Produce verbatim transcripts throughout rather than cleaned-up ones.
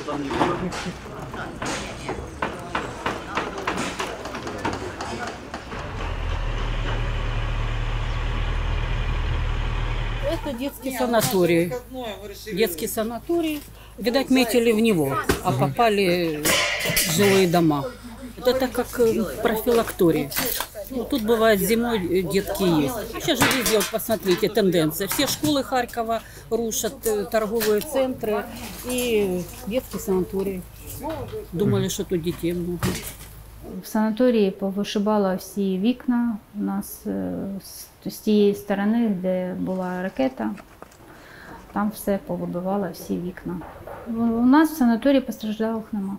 Это детский санаторий. Детский санаторий. Видать, метили в него, а попали в жилые дома. Вот это как профилакторий. Ну, тут бывает зимой детки есть. Сейчас же везде, вот посмотрите, тенденция. Все школы Харькова рушат, торговые центры и детский санаторий. Думали, що тут дітей много. В санаторії повишибало всі вікна. У нас з тієї сторони, де була ракета, там все повибивало, всі вікна. У нас в санаторії постраждалих нема.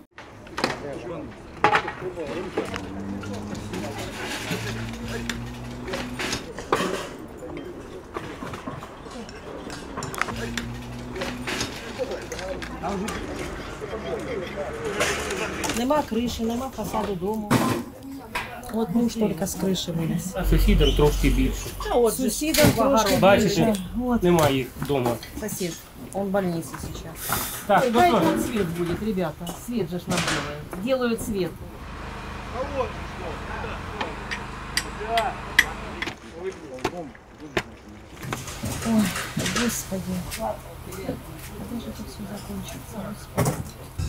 Нема криші, нема фасаду дому. От муж тільки з криші виліз. А сусідам трошки більше. А от сусідам трошки Бачите, більше. От. немає їх вдома. Сосед, он в больнице сейчас. Так, Ой, ну дайте що? он свет будет, ребята. Свет же ж нам делают. Делают свет. Ой, Господи. Когда же это все закончится, Господи?